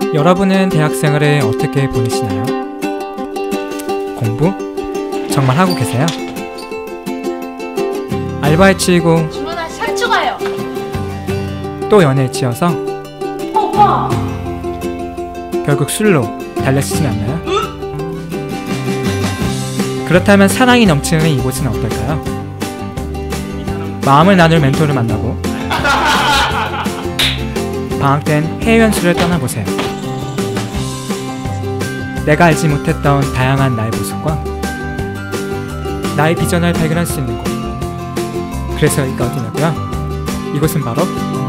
여러분은 대학생활을 어떻게 보내시나요? 공부? 정말 하고 계세요? 알바에 치이고 주문한 살 추가요. 또 연애에 치여서 오빠! 결국 술로 달래시진 않나요? 그렇다면 사랑이 넘치는 이곳은 어떨까요? 마음을 나눌 멘토를 만나고 방학 땐 해외 연수를 떠나보세요. 내가 알지 못했던 다양한 나의 모습과 나의 비전을 발견할 수 있는 곳. 그래서 여기가 어디냐고요? 이곳은 바로